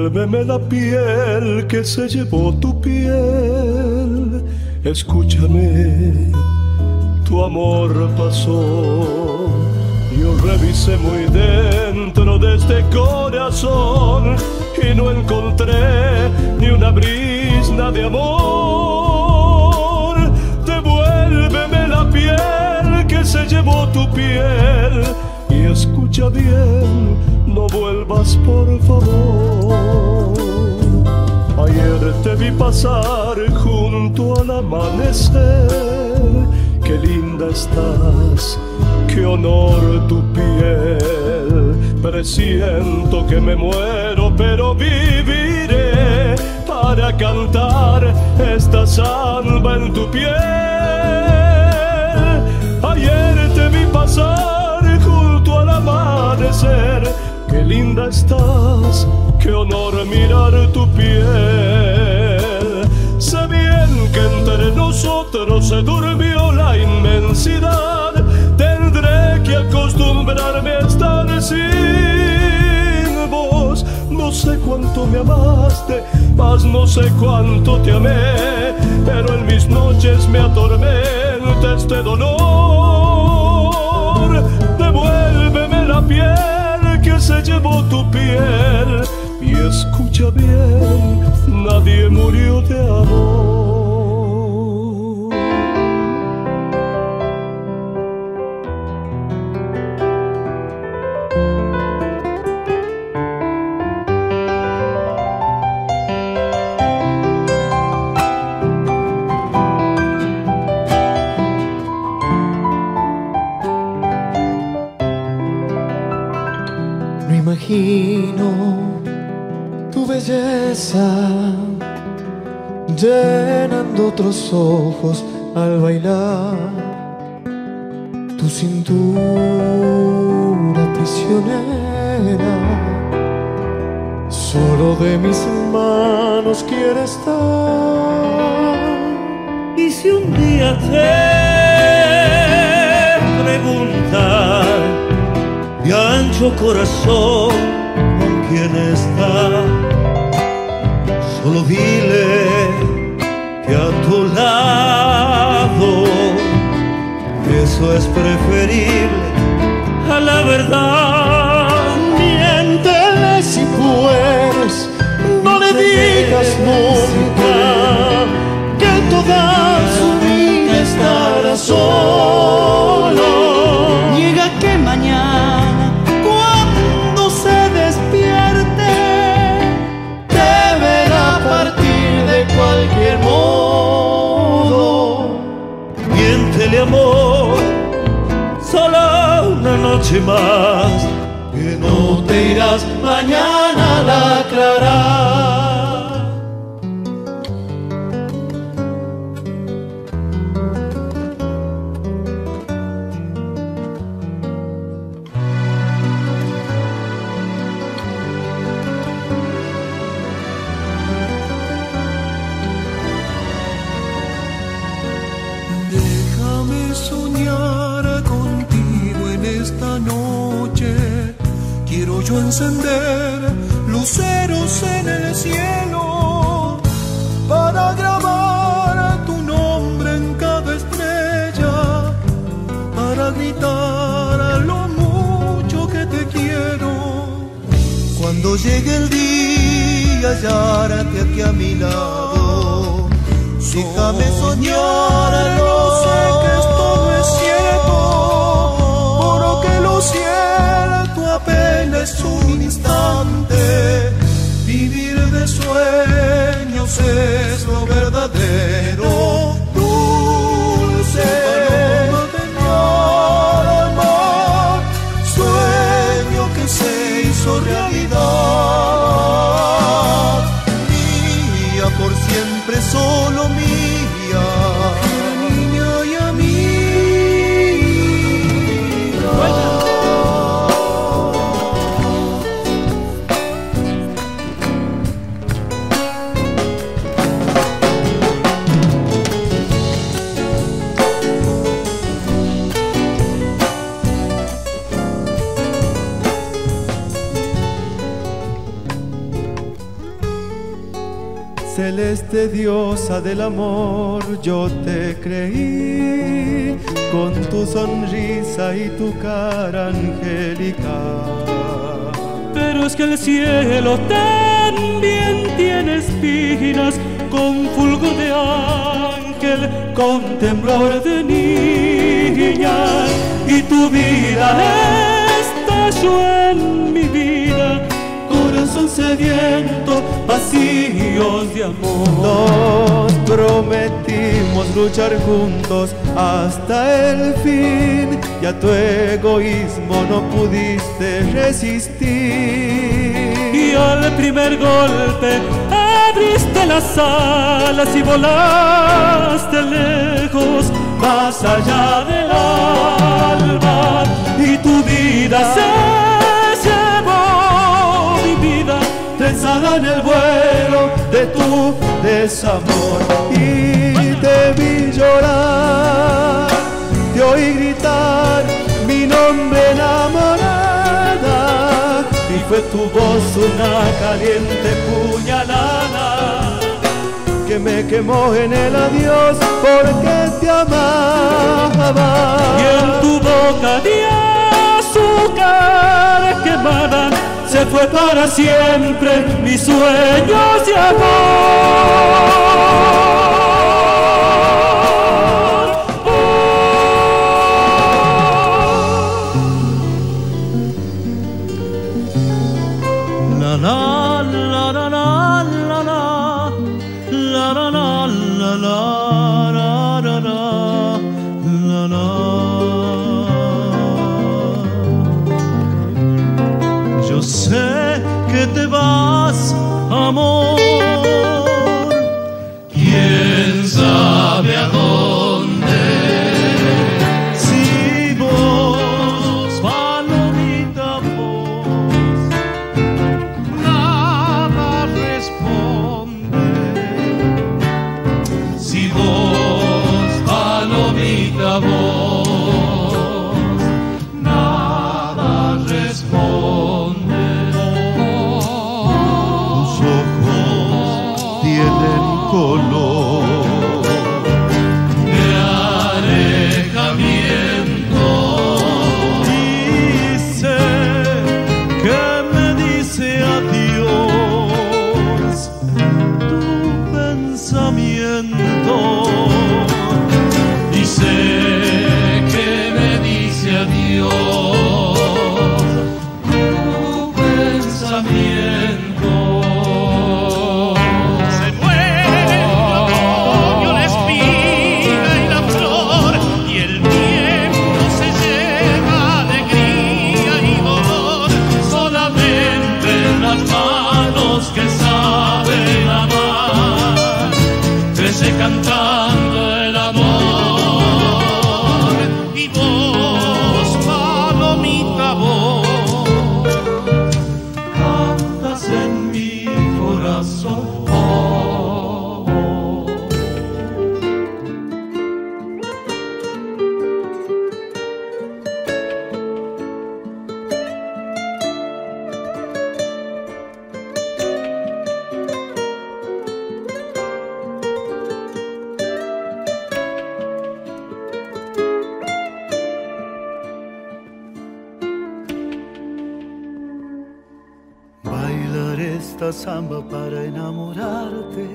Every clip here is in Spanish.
Devuélveme la piel que se llevó tu piel. Escúchame, tu amor pasó. Yo revisé muy dentro de este corazón y no encontré ni una brizna de amor. Devuélveme la piel que se llevó tu piel. Y escucha bien, no vuelvas por favor. Ayer te vi pasar junto al amanecer. Qué linda estás, qué honor tu piel. Presiento que me muero, pero viviré para cantar esta samba en tu piel. Ayer te vi pasar junto al amanecer. Qué linda estás, qué honor mirar tu piel. Sé bien que entre nosotros se durmió la inmensidad. Tendré que acostumbrarme a estar sin vos. No sé cuánto me amaste, mas no sé cuánto te amé. Pero en mis noches me atormenta este dolor. Devuélveme la piel que se llevó tu piel. Y escucha bien, nadie murió de amor. No imagino tu belleza llenando otros ojos al bailar, tu cintura prisionera. Solo de mis manos quiere estar. Y si un día te preguntan mi ancho corazón con quién está, solo dile que a tu lado eso es preferible a la verdad. Miéntele si puedes, no le digas nunca que toda su vida estará solo. Niega que mañana cuando se despierte te verá partir de cualquier modo. Miéntele, amor, solo una noche más, que no te irás mañana al aclarar. Déjame soñar contigo en esta noche. Quiero yo encender luceros en el cielo para grabar tu nombre en cada estrella, para gritar a lo mucho que te quiero. Cuando llegue el día, hallarte aquí a mi lado. Déjame soñar, no sé que esto no es cierto, porque lo cierto apenas es un instante. Vivir de sueños es lo verdadero. Dulce paloma de mi alma, sueño que se hizo realidad. Mía por siempre, solo mía. Niña y amiga. celeste diosa del amor, yo te creí con tu sonrisa y tu cara angelical. Pero es que el cielo también tiene espinas, con fulgor de ángel, con temblor de niña, y tu vida estalló en mi vida, corazón sediento, vacíos de amor. Nos prometimos luchar juntos hasta el fin, y a tu egoísmo no pudiste resistir. Y al primer golpe abriste las alas y volaste lejos, más allá del alba, y tu vida se llevó mi vida, trenzada en el vuelo de tu desamor. Y te vi llorar, te oí gritar mi nombre enamorada, y fue tu voz una caliente puñalada que me quemó en el adiós porque te amaba. Y en tu boca de azúcar quemada se fue para siempre mis sueños de amor. Yo sé que te vas, amor. ¿Quién sabe a dónde? Si vos, palomita, vos, nada responde. Si vos, palomita, vos, nada responde. Tus ojos tienen color de alejamiento. Dice que me dice adiós tu pensamiento. Dice que me dice adiós tu pensamiento. Se muere el otoño, la espiga y la flor, y el tiempo se lleva alegría y dolor. Solamente en las manos que saben amar crece cantando el amor. Y vos, palomita, vos, cantas en mi corazón. Bailar esta samba para enamorarte.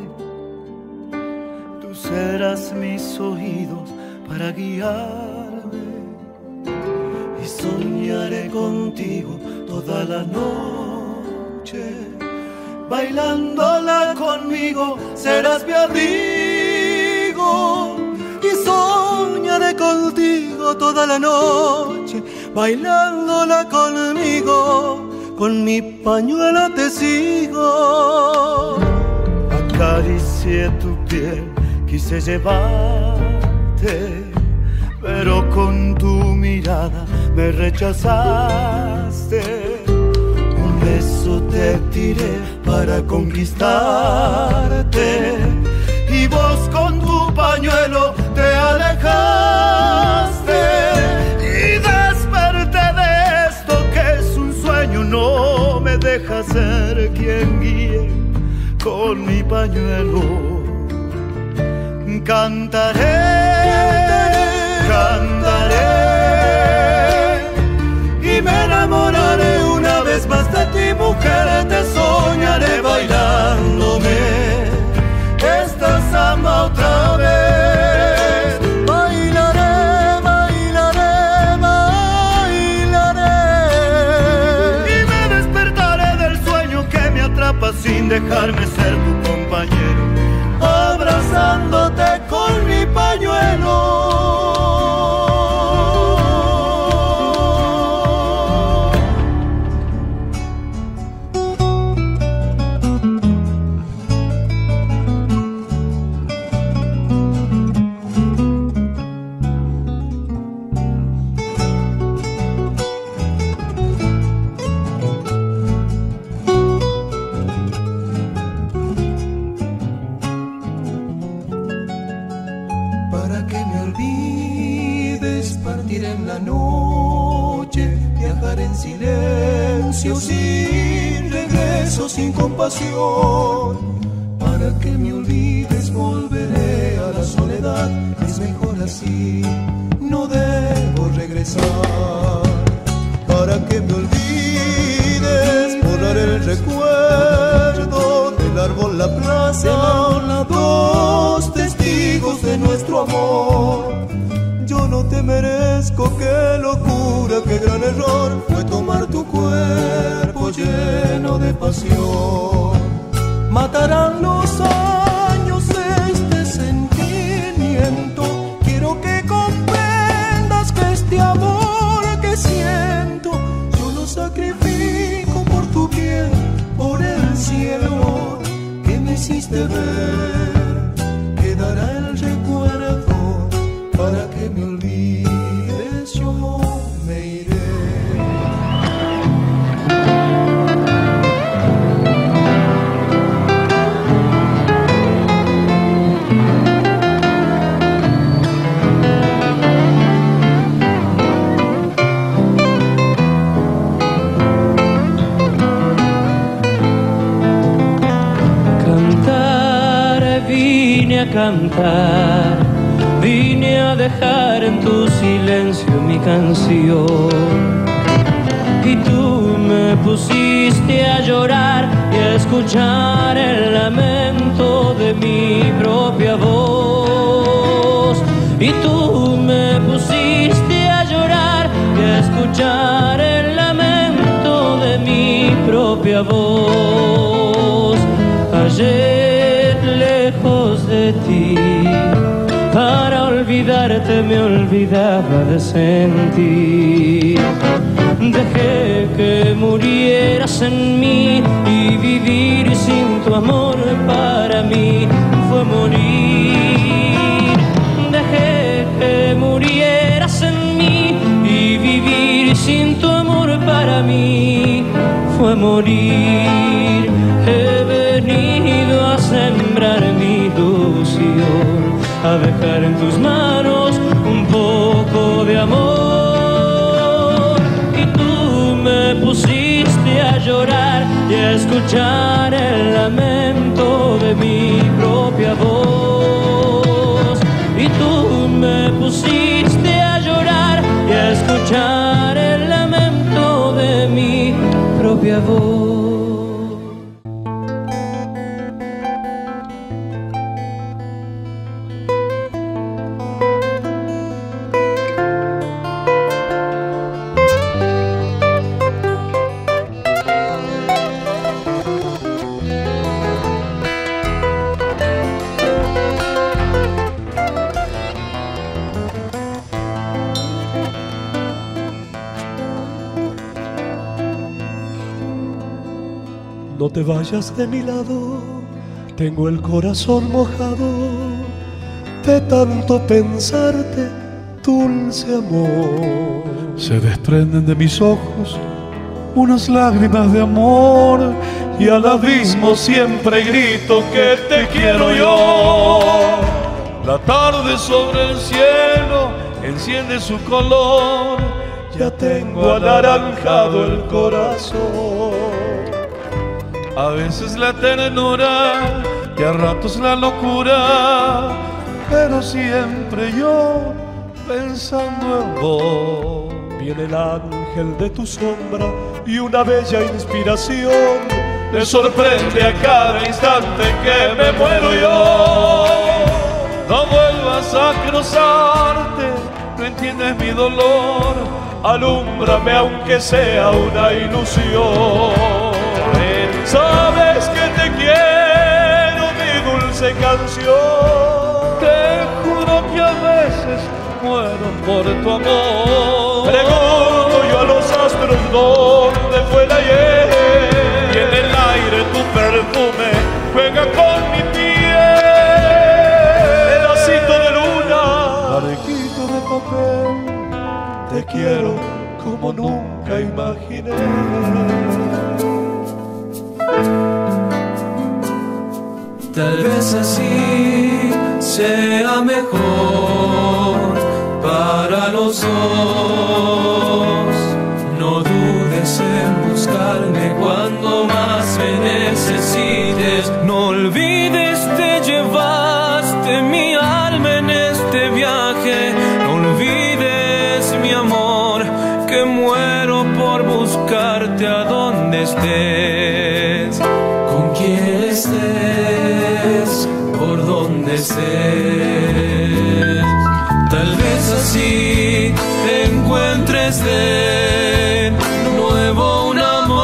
Tú serás mis oídos para guiarme, y soñaré contigo toda la noche. Bailándola conmigo serás mi amigo, y soñaré contigo toda la noche. Bailándola conmigo, con mi pañuelo te sigo. Acaricié tu piel, quise llevarte, pero con tu mirada me rechazaste. Un beso te tiré para conquistarte, y vos con tu pañuelo te alejaste. Y desperté de esto que es un sueño, no me deja ser quien guíe con mi pañuelo. Cantaré, cantaré y me enamoraré una vez más de ti, mujer. Te soñaré bailándome esta samba otra vez. Bailaré, bailaré, bailaré y me despertaré del sueño que me atrapa sin dejarme ser tu compañero, abrazándote con mi pañuelo. Sin regreso, sin compasión, para que me olvides volveré a la soledad. Es mejor así, no debo regresar. Para que me olvides, borrar el recuerdo del árbol, la plaza, dos testigos de nuestro amor. Yo no te merezco, qué locura, qué gran error fue tomar tu cuerpo lleno de pasión. Matarán los años este sentimiento. Quiero que comprendas que este amor que siento, yo lo sacrifico por tu bien, por el cielo que me hiciste ver. Quedará el recuerdo para que me olvides, yo me iré. Cantar, vine a cantar, vine a dejar en tu silencio mi canción. Y tú me pusiste a llorar y a escuchar el lamento de mi propia voz. Y tú me pusiste a llorar y a escuchar el lamento de mi propia voz. Ayer lejos de ti, para olvidarte me olvidaba de sentir. Dejé que murieras en mí y vivir sin tu amor para mí fue morir. Dejé que murieras en mí y vivir sin tu amor para mí fue morir. He venido a sembrar mi ilusión, a dejar en tus manos un poco de amor. Y tú me pusiste a llorar y a escuchar el lamento de mi propia voz. Y tú me pusiste a llorar y a escuchar el lamento de mi propia voz. No te vayas de mi lado, tengo el corazón mojado de tanto pensarte, dulce amor. Se desprenden de mis ojos unas lágrimas de amor y al abismo siempre grito que te quiero yo. La tarde sobre el cielo enciende su color, ya tengo anaranjado el corazón. a veces la ternura y a ratos la locura, pero siempre yo pensando en vos. Viene el ángel de tu sombra y una bella inspiración me sorprende a cada instante que me muero yo. No vuelvas a cruzarte, no entiendes mi dolor, alúmbrame aunque sea una ilusión. Sabes que te quiero, mi dulce canción, te juro que a veces muero por tu amor. Pregunto yo a los astros dónde fue el ayer, y en el aire tu perfume juega con mi piel. Pedacito de luna, barquito de papel, te quiero como nunca imaginé. Tal vez así sea mejor para los dos. No dudes en buscarme cuando más me necesites. No olvides, te llevaste mi alma en este viaje. No olvides, mi amor, que muero por buscarte a donde estés, con quien estés, por donde estés. Tal vez así encuentres de nuevo un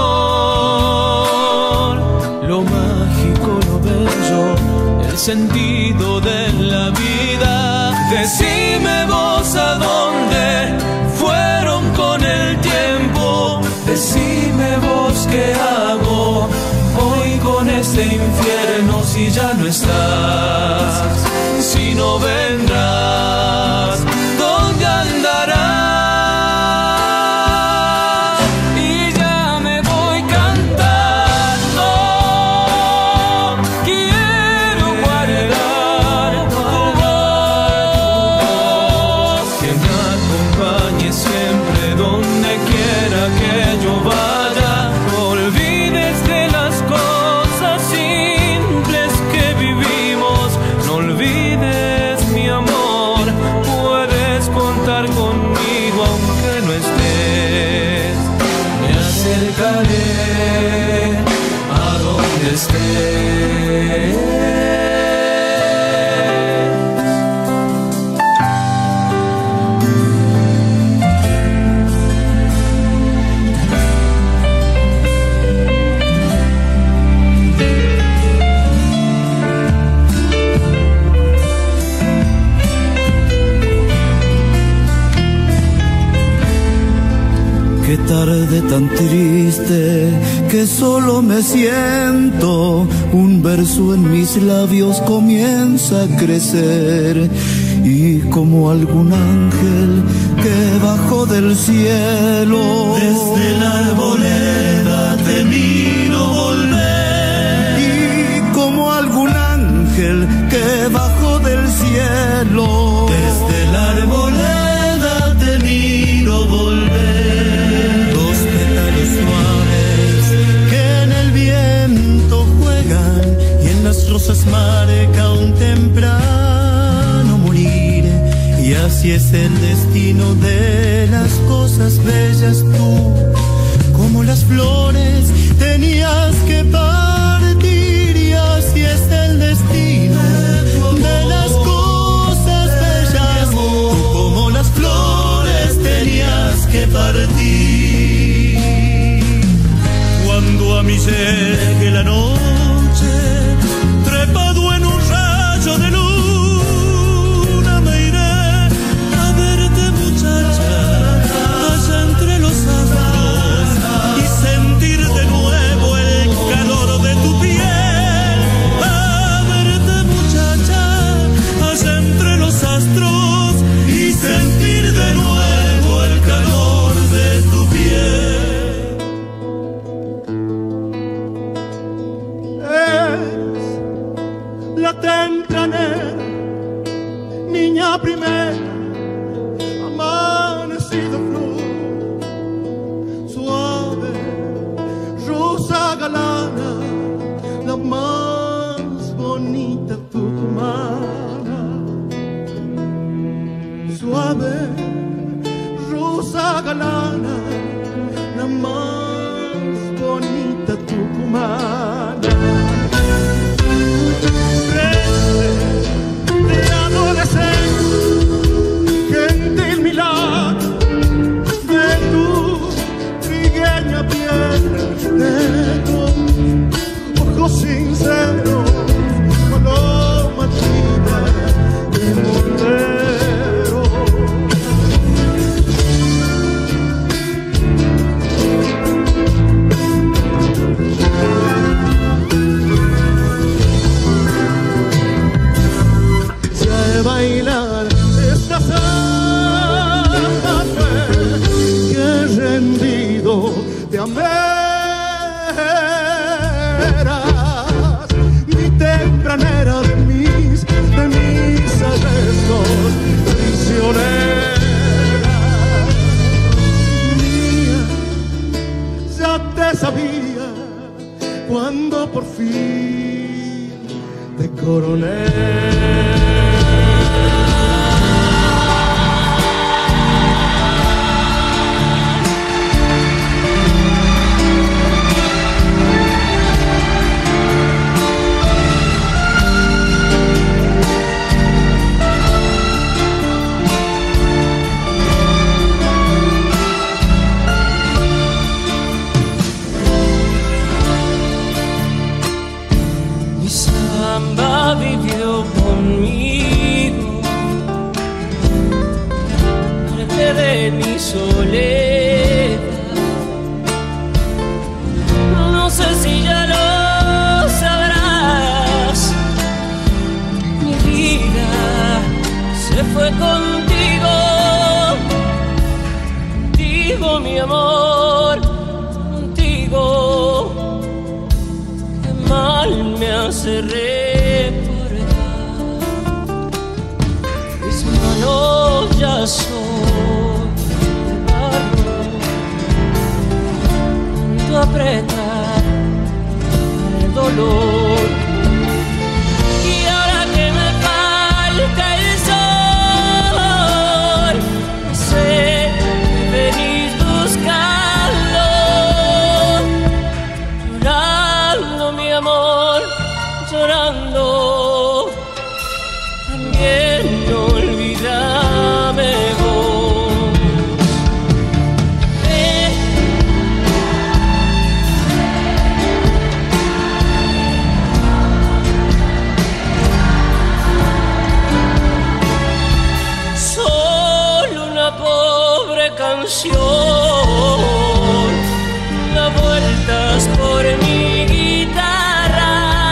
amor, lo mágico, lo bello, el sentido de la vida. Decime vos a dónde fueron con el tiempo. Decime vos qué hago hoy con este infierno si ya no estás, si no vendrás, ¿dónde andarás? Y ya me voy cantando, quiero guardar tu voz, que me acompañe siempre donde quiera que yo vaya. No olvides de las cosas simples que vivimos, no olvides, mi amor, puedes contar conmigo aunque no estés. Me acercaré a donde estés. Qué tarde tan triste que solo me siento. Un verso en mis labios comienza a crecer, y como algún ángel que bajó del cielo, desde la arboleda te miro volver. Y como algún ángel que bajó del cielo, desde la arboleda te miro volver. Las rosas marca un temprano morir, y así es el destino de las cosas bellas. Tú, como las flores, tenías que partir, y así es el destino de las cosas bellas. Tú, como las flores, tenías que partir. Cuando a mí llegue la noche, trepado en un rayo de luna, me iré a verte, muchacha, allá entre los astros, y sentir de nuevo el calor de tu piel. A verte, muchacha, allá entre los astros, y sentir de nuevo el calor de tu piel. La tempranera, niña primera, amanecido flor, suave, rosa galana, ver, rosa galana, la más bonita tucumana. De adolescente, gentil milagro de tu trigueña piel, de tus ojos sinceros, paloma china de mortero. Bailar esta santa fe que he rendido de ameras, mi tempranera de mis arrestos, prisionera mía, ya te sabía cuando por fin te coroné. Vivió conmigo parte de mi soledad. No sé si ya lo sabrás, mi vida se fue contigo, contigo mi amor, contigo. Qué mal me hace ya soy de barro, tanto apretar el dolor. Y ahora que me falta el sol, sé que venís buscando, llorando mi amor, llorando. También no olvidame vos. Solo una pobre canción da vueltas por mi guitarra.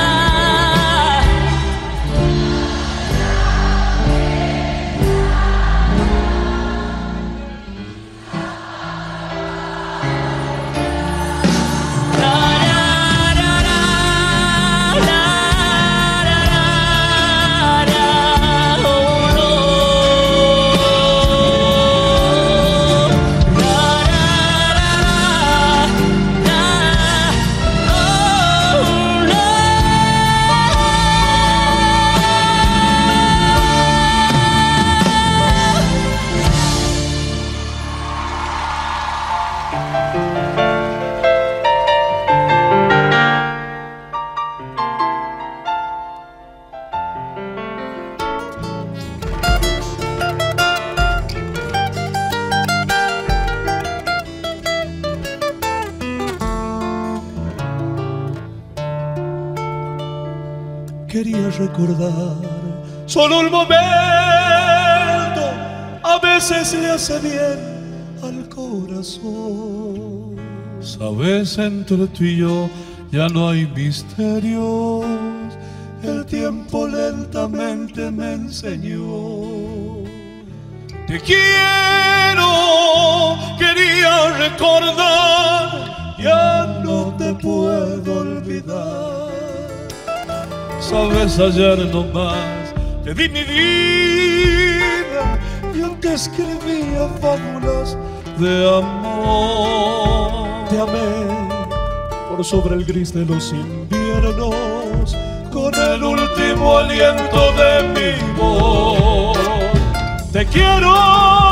Quería recordar solo un momento, a veces le hace bien al corazón. Sabes, entre tú y yo ya no hay misterios, el tiempo lentamente me enseñó. Te quiero, quería recordar, ya no te puedo olvidar. Sabes, ayer nomás te di mi vida, y aunque escribía fábulas de amor, te amé por sobre el gris de los inviernos, con el último aliento de mi voz. Te quiero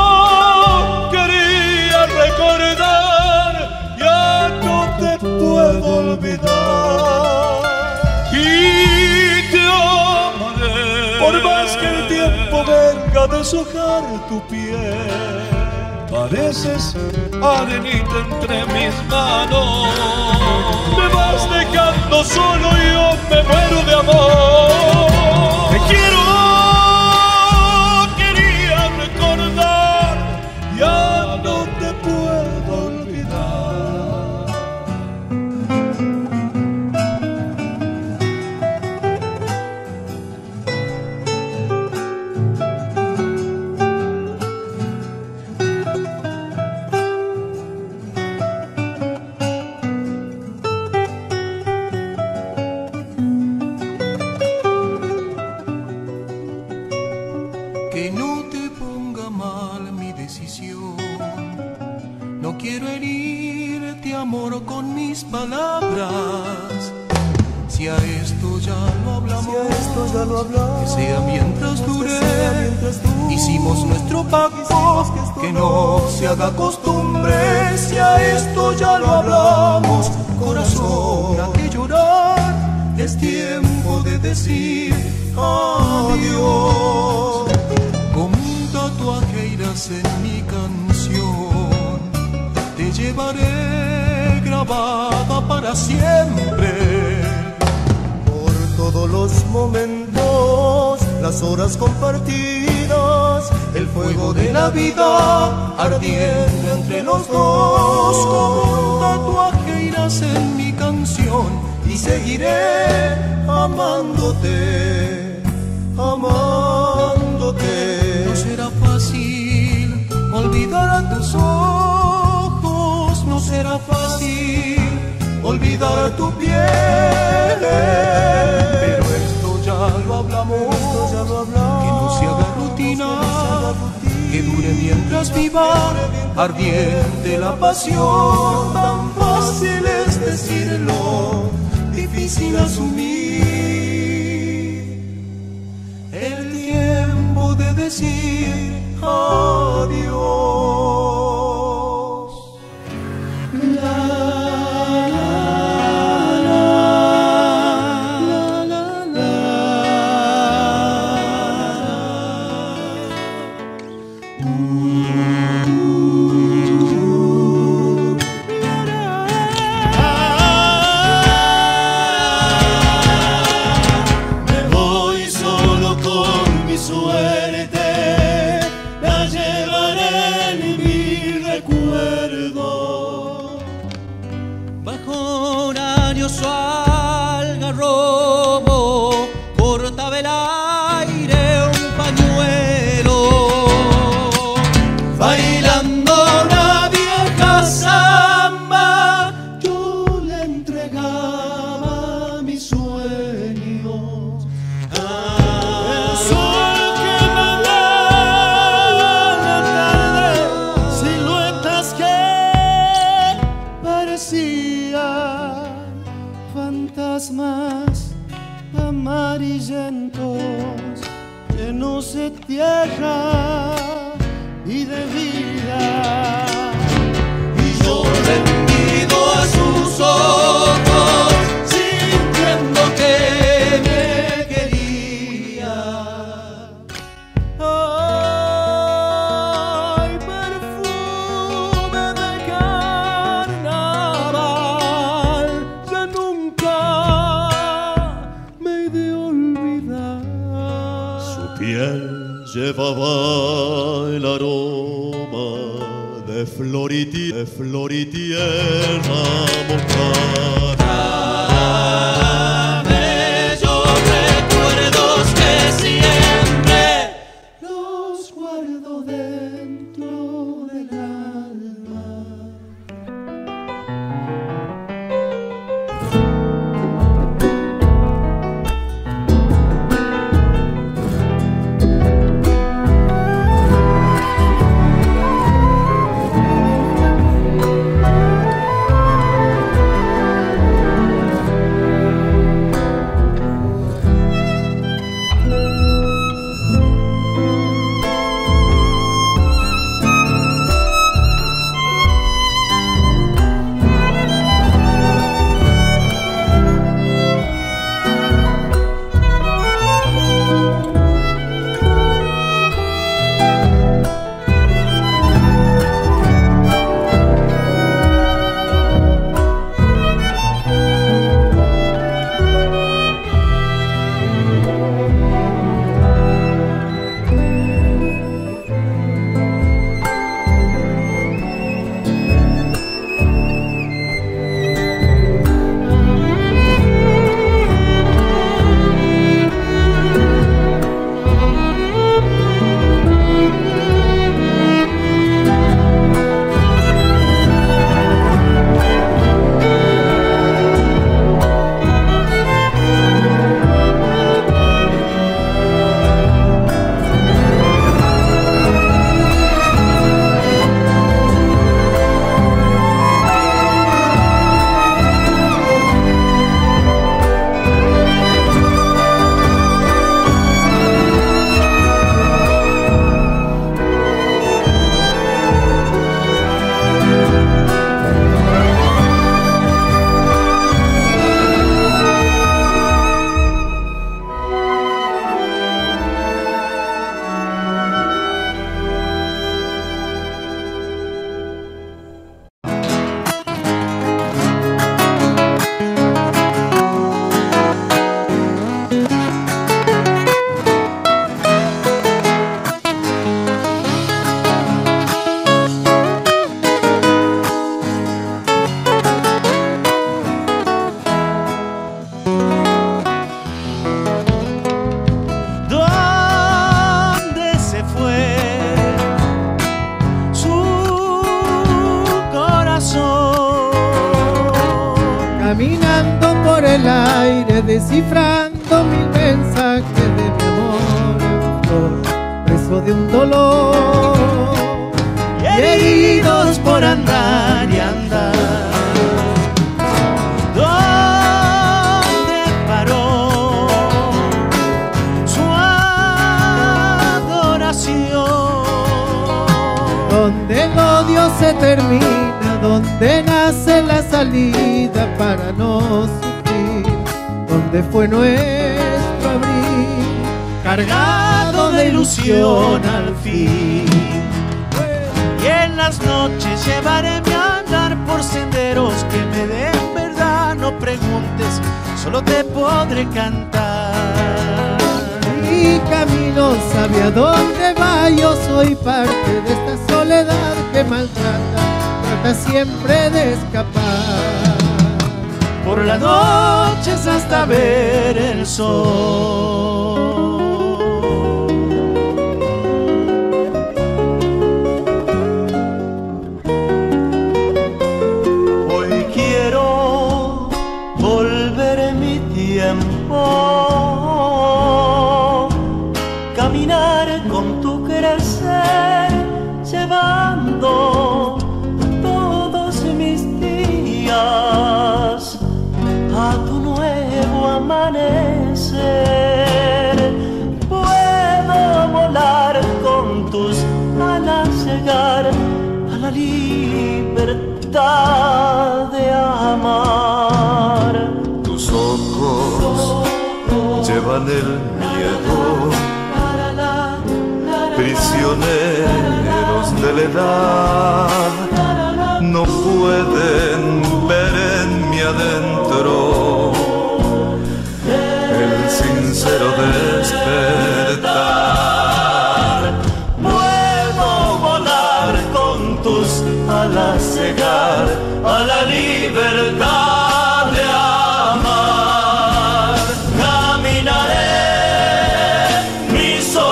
el tiempo venga a deshojar tu piel. Pareces arenita entre mis manos. Me vas dejando solo y yo me muero de amor. Te quiero, quería recordar, ya no te puedo olvidar. Palabras, si a esto ya lo hablamos, que sea mientras dure. Hicimos nuestro pacto, que no se haga costumbre. Si a esto ya lo hablamos, corazón, ¿a qué llorar? Es tiempo de decir adiós. Como un tatuaje irás en mi canción, te llevaré grabada para siempre. Por todos los momentos, las horas compartidas, el fuego de la vida ardiendo entre los dos. Como un tatuaje irás en mi canción y seguiré amándote, amándote. No será fácil olvidar a tus ojos, no será fácil olvidar tu piel, pero esto ya lo hablamos, que no se haga rutina, que dure mientras viva, ardiente la pasión. Tan fácil es decirlo, difícil asumir el tiempo de decir adiós. Tierra y de vida, y yo rendido a sus ojos, sintiendo que me quería. Ay, perfume de carnaval, ya nunca me he de olvidar. Su piel llevaba el aroma de flor y tierra mojada. Bellos recuerdos que siempre los guardo dentro del alma. caminando por el aire, descifrando mil mensajes de mi amor, preso de un dolor y heridos por andar y andar. ¿Dónde paró su adoración? Donde el odio se termina, donde nace la salida para no sufrir, donde fue nuestro abril, cargado de ilusión al fin. Y en las noches llevaré mi andar por senderos que me den verdad. No preguntes, solo te podré cantar. Mi camino sabe a dónde va, yo soy parte de esta soledad que maltrata, trata siempre de escapar por las noches hasta ver el sol. Hoy quiero volver mi tiempo, caminar con tu crecer, llevando todos mis días a tu nuevo amanecer. Puedo volar con tus alas, llegar a la libertad de amar. Tus ojos llevan el miedo, prisioneros de la edad, no pueden ver en mi adentro el sincero despertar. Puedo volar con tus alas, llegar a la libertad de amar. Caminaré mi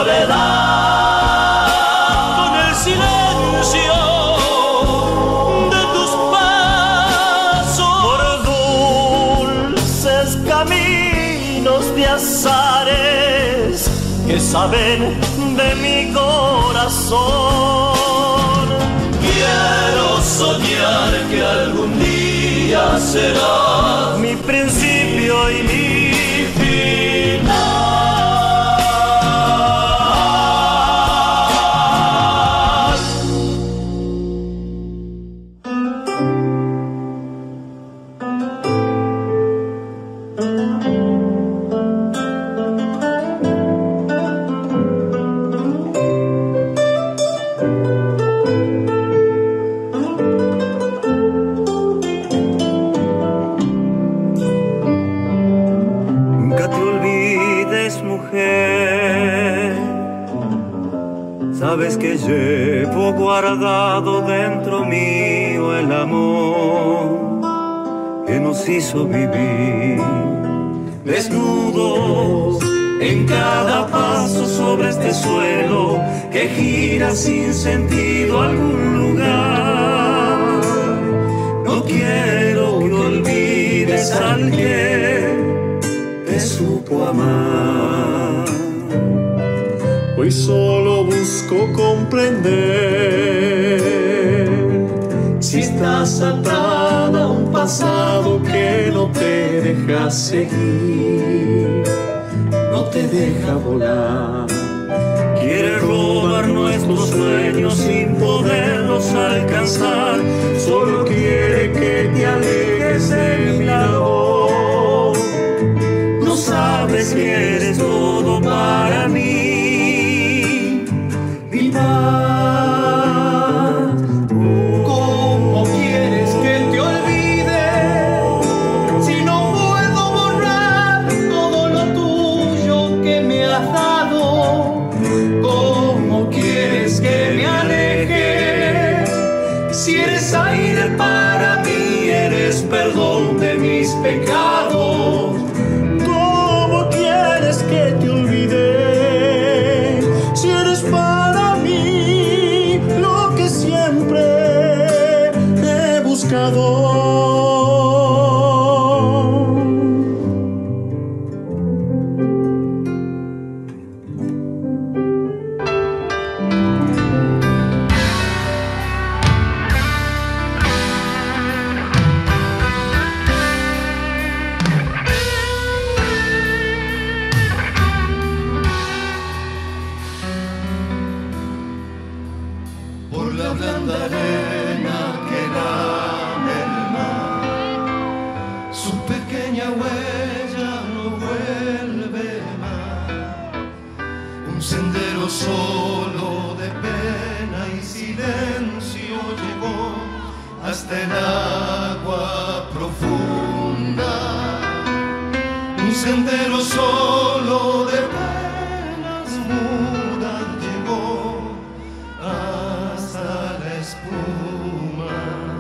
soledad con el silencio de tus pasos por dulces caminos de azares que saben de mi corazón. Quiero soñar que algún día será mi principio y mi final. Nunca te olvides, mujer, sabes que llevo guardado dentro mío el amor que nos hizo vivir desnudos en cada paso sobre este suelo que gira sin sentido a algún lugar. No quiero que olvides al que te supo amar. Hoy solo busco comprender si estás atada a un pasado que no te deja seguir, no te deja volar. Quiere robar nuestros sueños sin poderlos alcanzar. Solo quiere que te alejes de mi lado. No sabes que eres todo para mí, mi paz. ¿Cómo quieres que te olvide si no puedo borrar todo lo tuyo que me has dado? ¿Cómo quieres que me aleje si eres aire para mí, eres perdón de mis pecados? ¿Cómo quieres que te olvide si eres para mí lo que siempre he buscado? la blanda arena que lame el mar. Su pequeña huella no vuelve más. Un sendero solo de pena y silencio llegó hasta el agua profunda. Un sendero solo de penas mudas llegó hasta la espuma.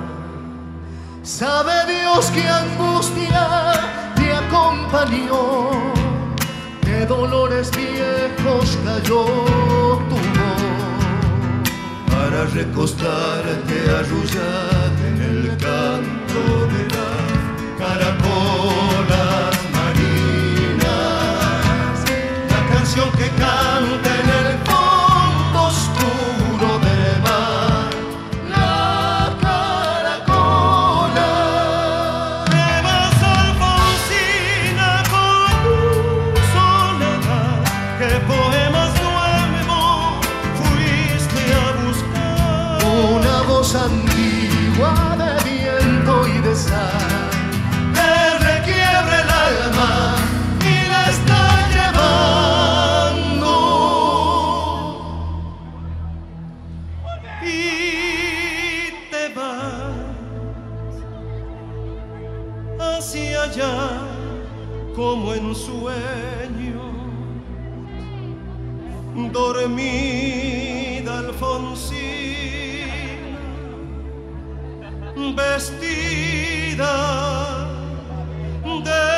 Sabe Dios qué angustia te acompañó, qué dolores viejos cayó tu voz, para recostarte arrullada en el canto de las caracolas marinas, la canción que canta en el fondo oscuro del mar, la caracola. Te vas, Alfonsina, con tu soledad, que poemas nuevos fuiste a buscar. Una voz antigua de viento y de sal le requiebra el alma y la está llevando. Y te vas hacia allá como en sueño, dormida Alfonsina, vestida de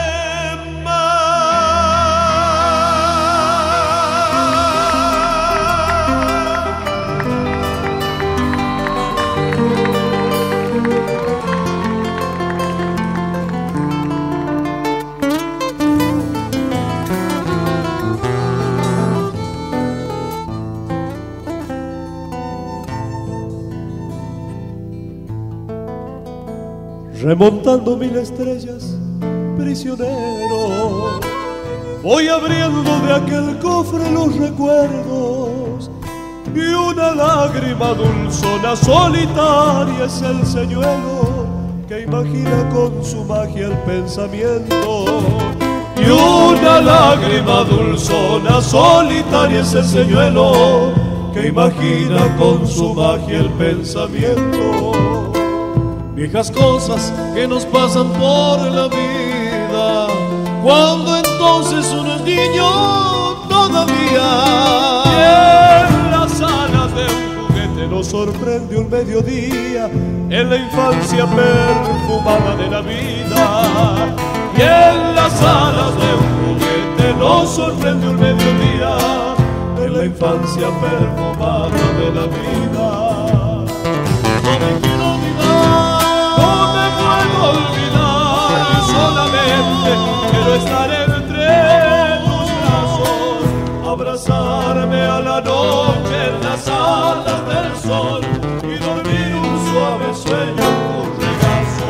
remontando mil estrellas, prisionero, voy abriendo de aquel cofre los recuerdos, y una lágrima dulzona solitaria es el señuelo que imagina con su magia el pensamiento. Y una lágrima dulzona solitaria es el señuelo que imagina con su magia el pensamiento. Viejas cosas que nos pasan por la vida, cuando entonces uno es niño todavía. Y en las alas de un juguete nos sorprende un mediodía, en la infancia perfumada de la vida. Y en las alas de un juguete nos sorprende un mediodía, en la infancia perfumada de la vida. No me quiero olvidar, no me puedo olvidar, solamente quiero estar entre tus brazos, abrazarme a la noche en las alas del sol y dormir un suave sueño en tu regazo.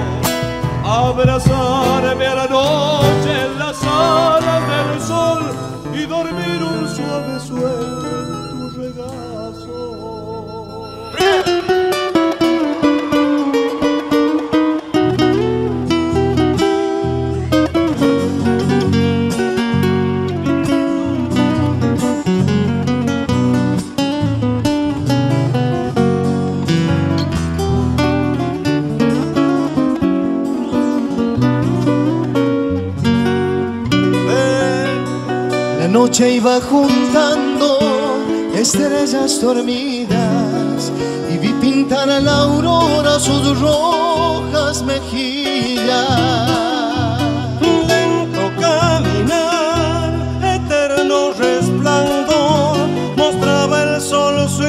Abrazarme a la noche en las alas del sol y dormir un suave sueño en tu regazo. La noche iba juntando estrellas dormidas y vi pintar a la aurora sus rojas mejillas. Lento caminar, eterno resplandor, mostraba el sol su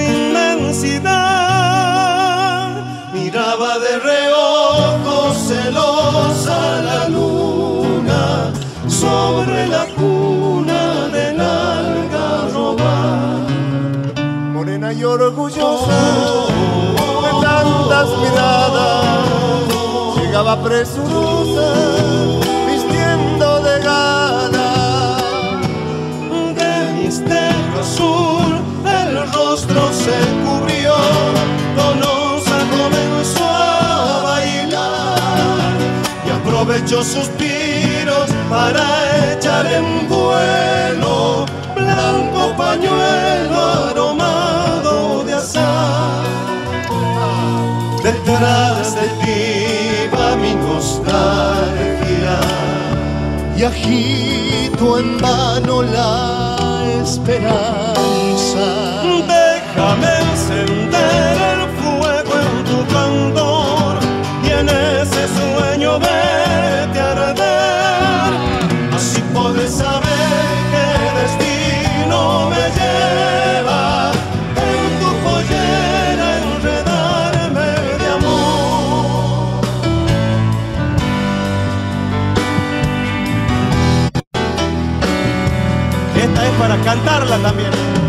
inmensidad. Miraba de reojo celosa la luna sobre la cuna del algarroba. Morena y orgullosa de tantas miradas, llegaba presurosa vistiendo de gala. De misterio azul el rostro se cubrió muchos suspiros para echar en vuelo, blanco pañuelo aromado de azar. Detrás de ti va mi nostalgia y agito en vano la esperanza. Déjame encender el fuego en tu candor y en ese sueño verte arder. Así podré saber qué destino me lleva en tu pollera enredarme de amor. Esta es para cantarla también.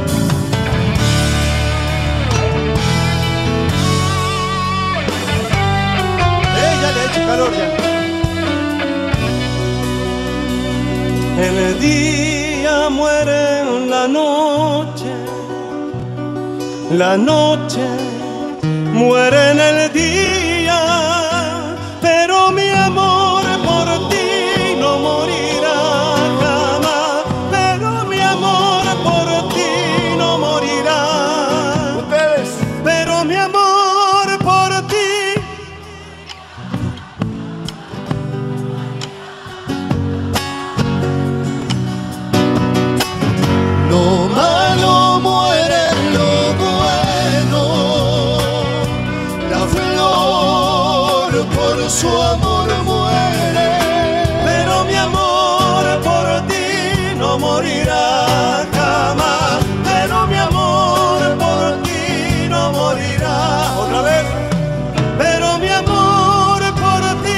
Calor ya. El día muere en la noche muere en el día, pero mi amor por ti no morirá jamás, pero mi amor por ti no morirá. Ustedes, pero mi amor por ti. Lo malo muere en lo bueno, la flor por su amor muere, pero mi amor por ti no morirá jamás, pero mi amor por ti no morirá. Otra vez, pero mi amor por ti.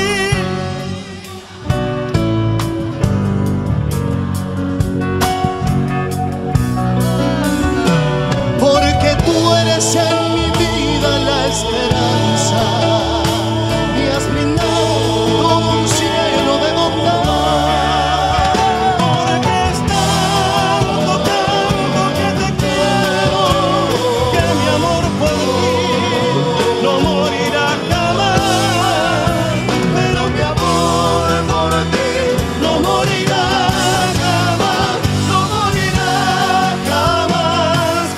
Porque tú eres en mi vida la esperanza, me has brindado todo un cielo de bondad. Porque es tanto, tanto que te quiero, que mi amor por ti no morirá jamás, pero mi amor por ti no morirá jamás, no morirá jamás,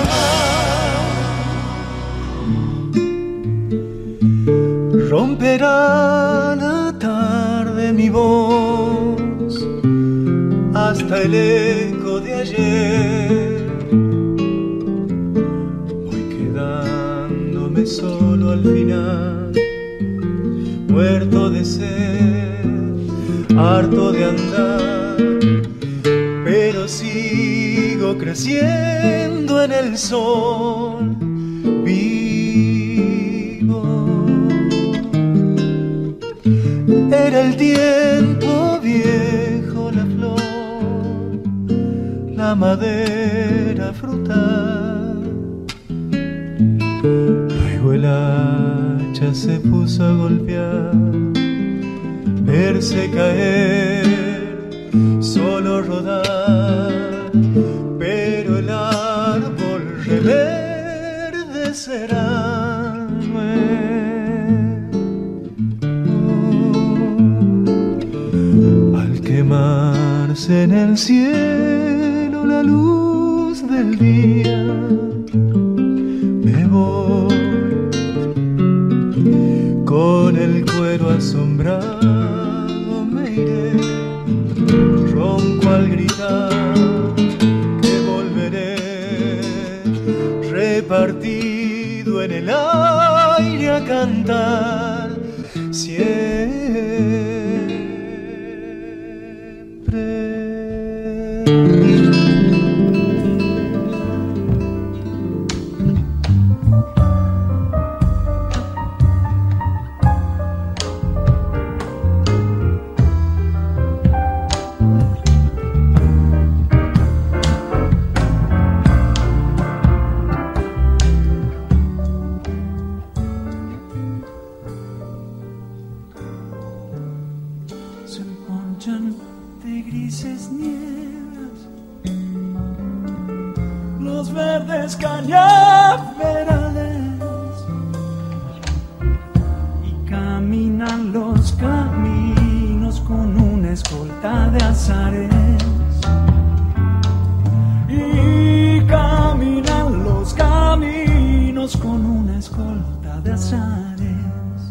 jamás. Romperá la tarde mi voz hasta el eco de ayer. Voy quedándome solo al final, muerto de sed, harto de andar, pero sigo creciendo en el sol. Vivo. Era el tiempo viejo, la flor, la madera frutal. Luego el hacha se puso a golpear, verse caer, solo rodar, pero el árbol reverdecerá. Al quemarse en el cielo la luz del día, me voy con el cuero asombrado, me iré ronco al gritar que volveré, repartido en el aire a cantar siempre. De grises nieblas, los verdes cañaverales, y caminan los caminos una escolta de azares y caminan los caminos con una escolta de azares.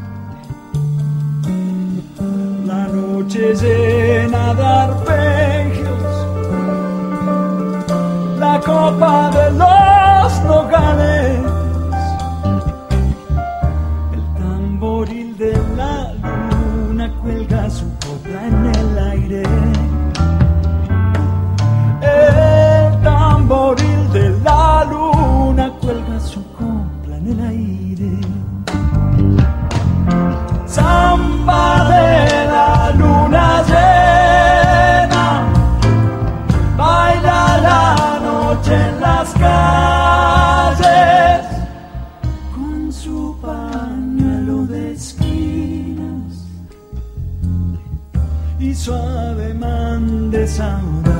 La noche llena de arpegios, la copa de los nogales, el tamboril de la luna cuelga su copla en el aire. El tamboril de la luna cuelga su copla en el aire. Samba de la luna llena, baila la noche en las calles con su pañuelo de esquinas y su ademán de saudades.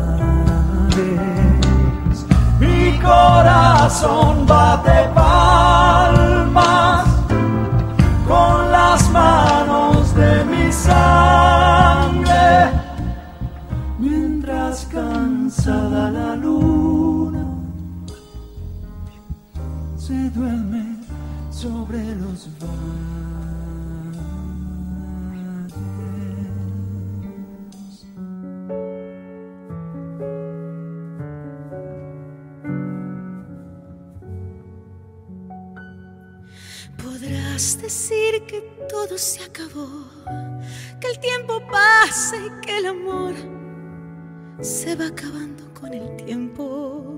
Mi corazón bate palmas con las manos de mi sangre, mientras cansada la luna se duerme sobre los valles. Podrás decir que todo se acabó, que el tiempo pasa y que el amor se va acabando con el tiempo.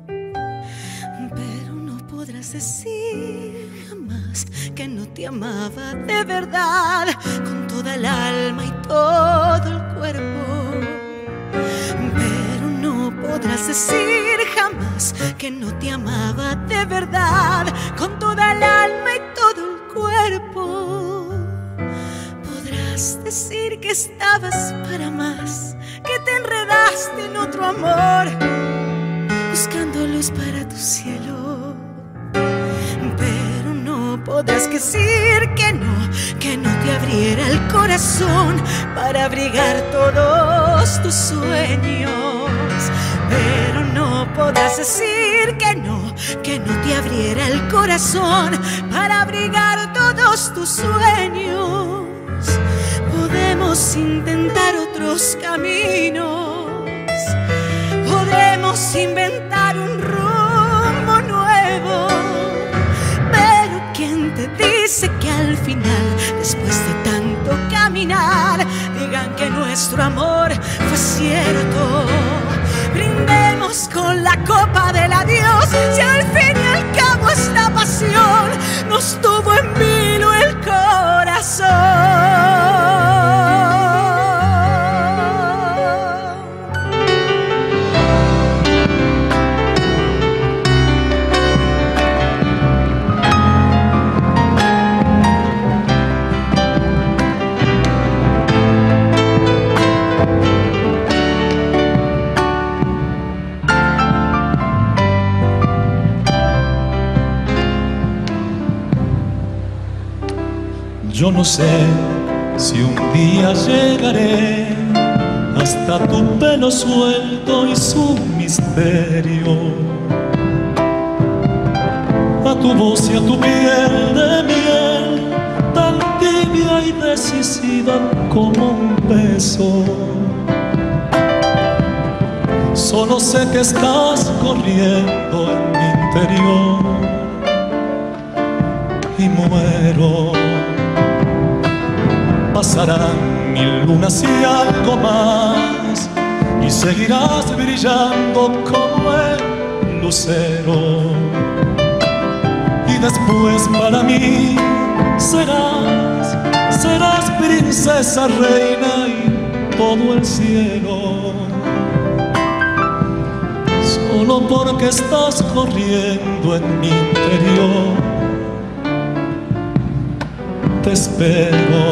Pero no podrás decir jamás que no te amaba de verdad, con toda el alma y todo el cuerpo. Pero no podrás decir jamás que no te amaba de verdad, con toda el alma y todo el cuerpo. Podrás decir que estabas para más, que te enredaste en otro amor, buscando luz para tu cielo. Pero no podrás decir que no te abriera el corazón para abrigar todos tus sueños. Pero no podrás decir que no te abriera el corazón para abrigar todos tus sueños. Podemos intentar otros caminos, podemos inventar un rumbo nuevo, pero ¿quién te dice que al final, después de tanto caminar, digan que nuestro amor fue cierto? Brindemos con la copa del adiós, si al fin y al cabo esta pasión nos tuvo en vilo el corazón. Yo no sé si un día llegaré hasta tu pelo suelto y su misterio, a tu voz y a tu piel de miel, tan tibia y decisiva como un beso. Solo sé que estás corriendo en mi interior y muero. Pasarán 1000 lunas y algo más, y seguirás brillando como el lucero. Y después para mí serás princesa, reina y todo el cielo. Solo porque estás corriendo en mi interior, te espero.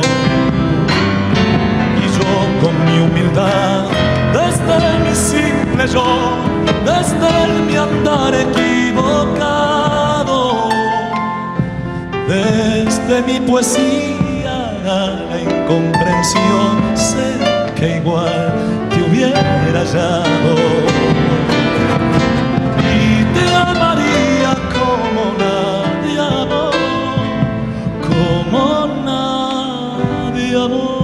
Con mi humildad, desde mi simple yo, desde mi andar equivocado, desde mi poesía a la incomprensión, sé que igual te hubiera hallado y te amaría como nadie amó, como nadie amó.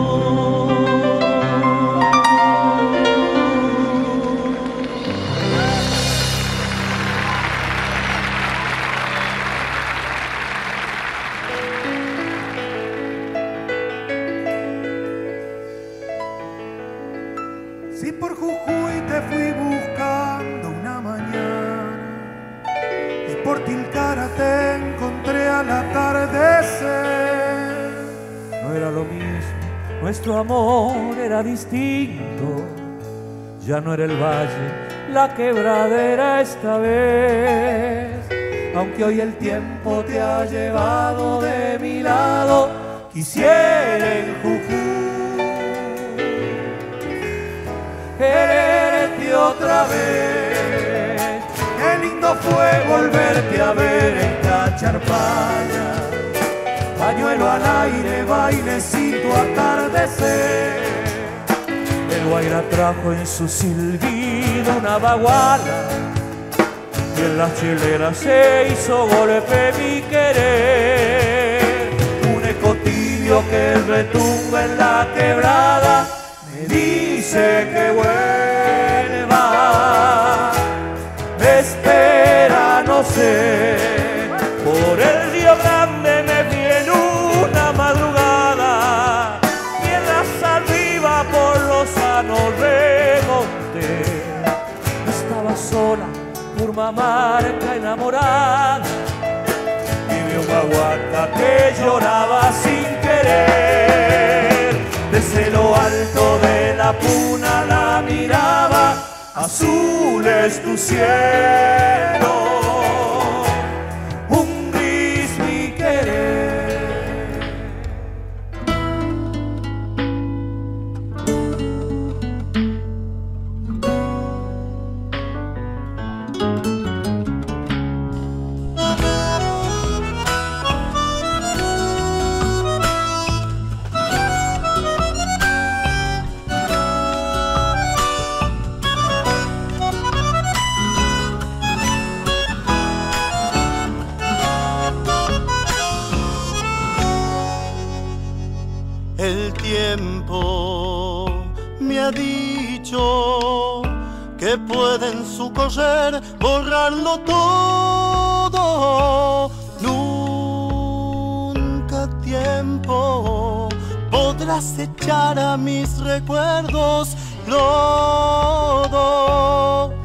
Si por Jujuy te fui buscando una mañana y por Tilcara te encontré al atardecer. No era lo mismo, nuestro amor era distinto. Ya no era el valle, la quebradera esta vez. Aunque hoy el tiempo te ha llevado de mi lado, quisiera en Jujuy quererte otra vez. Qué lindo fue volverte a ver en Cacharpaya, pañuelo al aire, bailecito, atardecer. El Guaira trajo en su silbido una baguala y en las chileras se hizo golpe mi querer. Un eco tibio que retumba en la quebrada me dice que vuelva, me espera, no sé. Por el Río Grande me vi en una madrugada y en la salviva por los sanos remonté. Estaba sola, Purmamarca enamorada, y vi una guata que lloraba sin querer. Desde lo alto de la puna la miraba, azul es tu cielo, un gris mi querer. El tiempo me ha dicho que puede en su correr borrarlo todo. Nunca tiempo podrás echar a mis recuerdos lodo.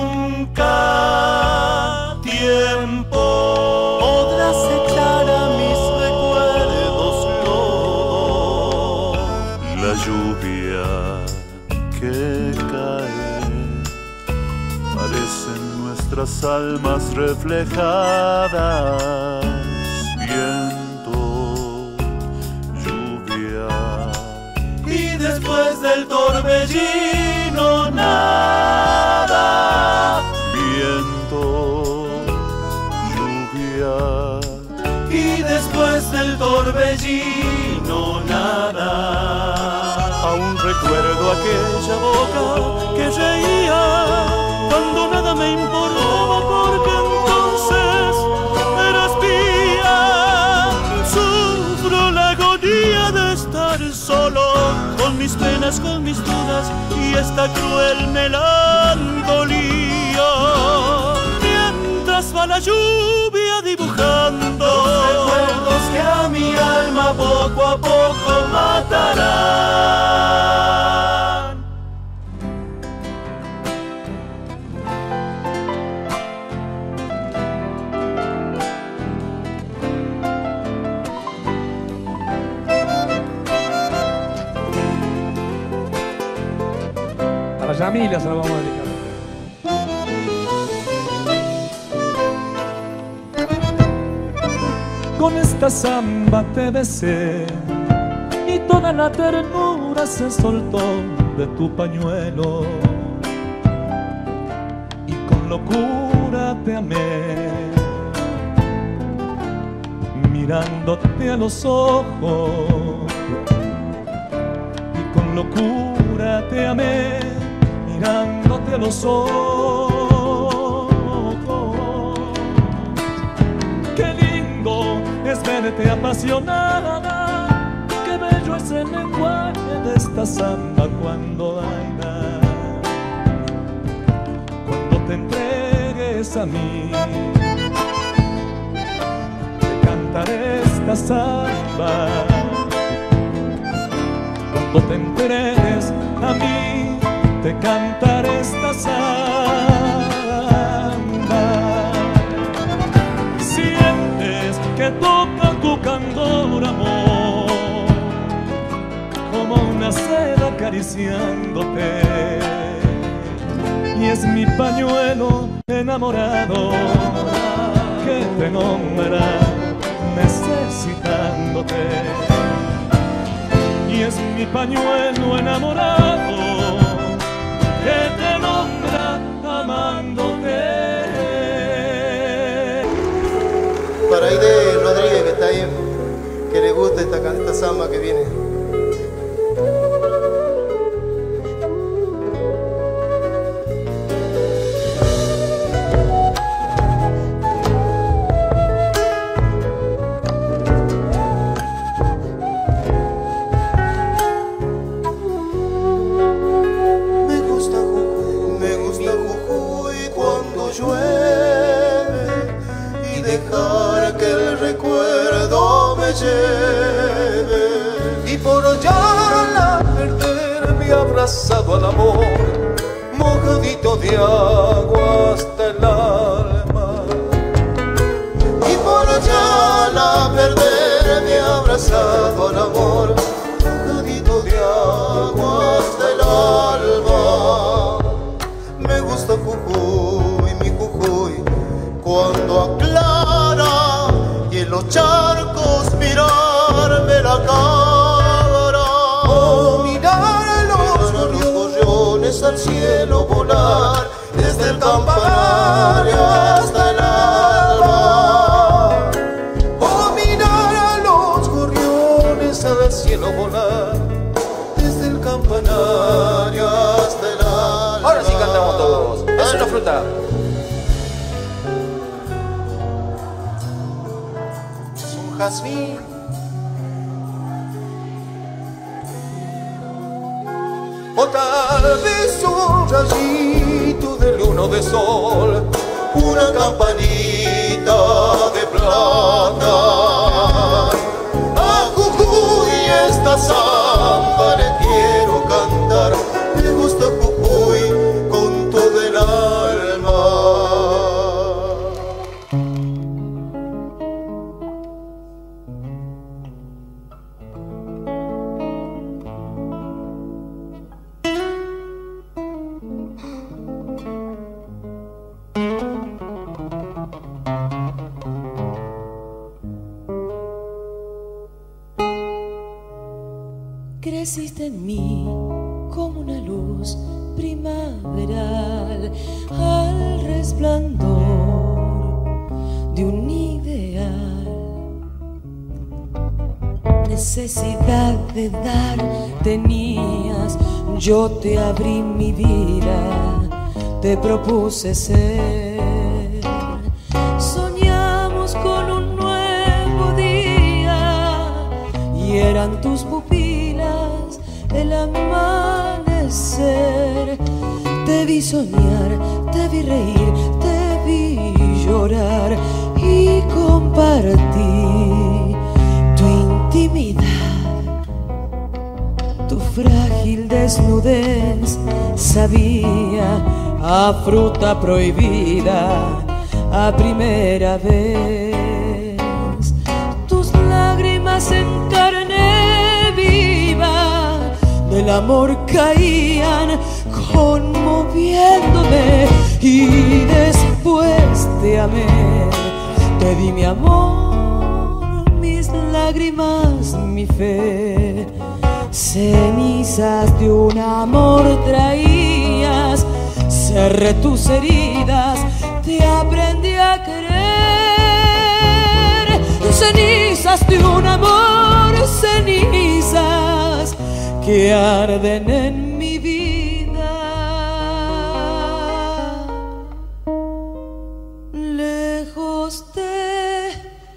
Nunca tiempo podrás echar a mis recuerdos lodo. La lluvia que cae parecen nuestras almas reflejadas. Viento, lluvia y después del torbellino nada. Viento, lluvia y después del torbellino nada. Aún recuerdo aquella boca que reía cuando nada me importaba, porque entonces eras mía. Sufro la agonía de estar solo, con mis penas, con mis dudas y esta cruel melancolía. Mientras va la lluvia dibujando los recuerdos que a mi alma poco a poco matarán. A la Yamila se la vamos a dedicar. Con esta samba te besé y toda la ternura se soltó de tu pañuelo, y con locura te amé, mirándote a los ojos, y con con locura te amé, mirándote a los ojos. Qué lindo es verte apasionada, qué bello es el lenguaje de esta samba cuando baila. Cuando te entregues a mí, te cantaré esta samba. Cuando te entregues a mí, te cantaré esta samba. Sientes que toca tu candor, amor, como una seda acariciándote, y es mi pañuelo enamorado que te nombra necesitándote, y es mi pañuelo enamorado que te nombra amándote. Para Aide Rodríguez, que está ahí, que le gusta esta samba que viene. Y por hallarla perderme abrazado al amor, mojadito de agua hasta el alma. Y por hallarla perderme abrazado al amor, mojadito de agua hasta el alma. Me gusta Jujuy, mi Jujuy, cuando aclara y en los charcos mirarme la cara, o mirar a los gorriones al cielo volar, desde el campanario hasta el alba. O mirar a los gorriones al cielo volar, desde el campanario hasta el alba. Ahora sí cantamos todos. Es una fruta. Jazmín, o tal vez un rayito de luna de sol, una campanita de plata. A Jujuy esta samba le quiero cantar, me gusta Jujuy con todo el alma. Creciste en mí como una luz primaveral al resplandor de un ideal. Necesidad de dar tenías, yo te abrí mi vida, te propuse ser. Soñamos con un nuevo día y eran tus pupilas el amanecer. Te vi soñar, te vi reír, te vi llorar y compartí tu intimidad, tu frágil desnudez sabía a fruta prohibida a primera vez. Tus lágrimas en carne viva del amor caían conmoviéndome, y después te amé, te di mi amor, mis lágrimas, mi fe. Cenizas de un amor traías, cerré tus heridas, te aprendí a querer. Cenizas de un amor, cenizas que que arden en mi vida, lejos de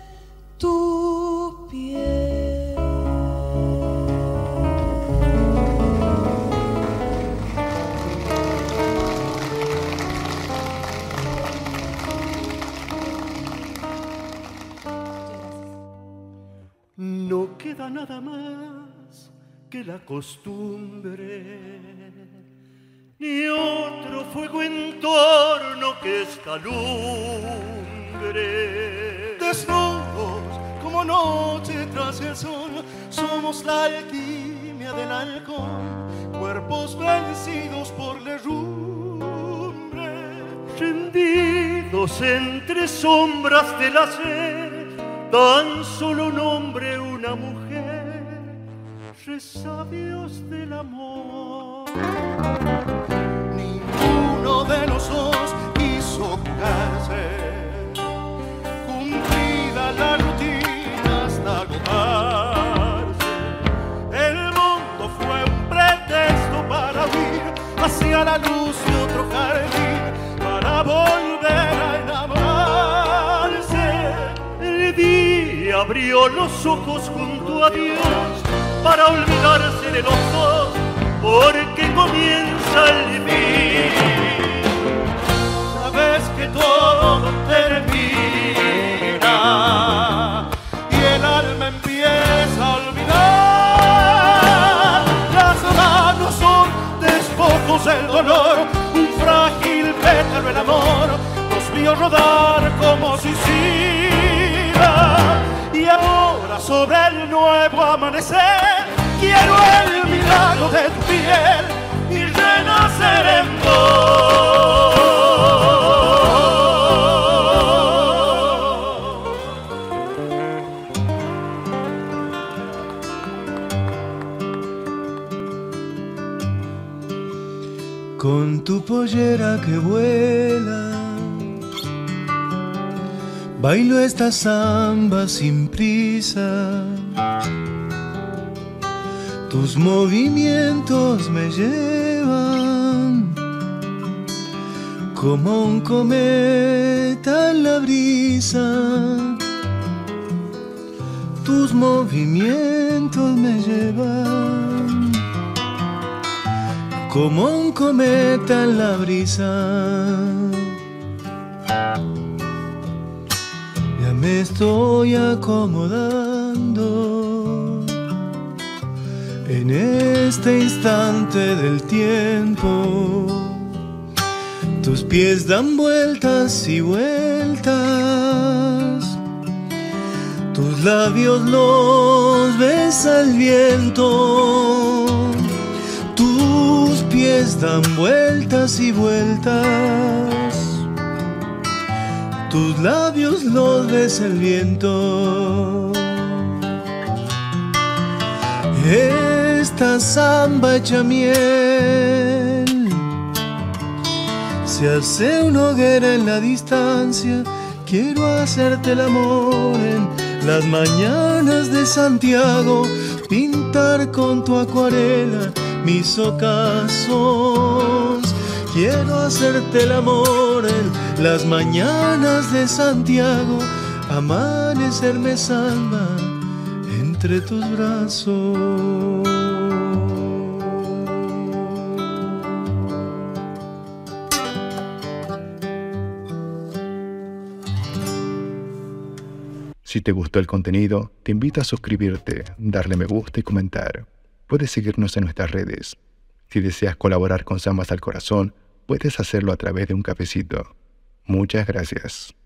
tu piel. No queda nada más que la costumbre, ni otro fuego en torno que esta lumbre. Desnudos como noche tras el sol, somos la alquimia del halcón, cuerpos vencidos por la herrumbre, rendidos entre sombras del ayer, tan solo un hombre, una mujer, resabios del amor. Ninguno de los dos quiso curarse, cumplida la rutina hasta agotarse. El mundo fue un pretexto para huir hacia la luz de otro jardín, para volver a enamorarse. El día abrió los ojos junto a Dios para olvidarse de los dos, porque comienza el fin. Sabes que todo termina y el alma empieza a olvidar. Las manos son despojos del dolor, un frágil pétalo el amor nos vio rodar como suicida. Y ahora sobre el nuevo amanecer quiero el milagro de tu piel y renacer en vos. Con tu pollera que vuela, bailo esta samba sin prisa. Tus movimientos me llevan como un cometa en la brisa. Tus movimientos me llevan como un cometa en la brisa. Ya me estoy acomodando en este instante del tiempo. Tus pies dan vueltas y vueltas, tus labios los besa el viento. Tus pies dan vueltas y vueltas, tus labios los besa el viento. Esta samba hecha miel se hace una hoguera en la distancia. Quiero hacerte el amor en las mañanas de Santiago, pintar con tu acuarela mis ocasos. Quiero hacerte el amor en las mañanas de Santiago, amanecerme samba entre tus brazos. Si te gustó el contenido, te invito a suscribirte, darle me gusta y comentar. Puedes seguirnos en nuestras redes. Si deseas colaborar con Zambas al Corazón, puedes hacerlo a través de un cafecito. Muchas gracias.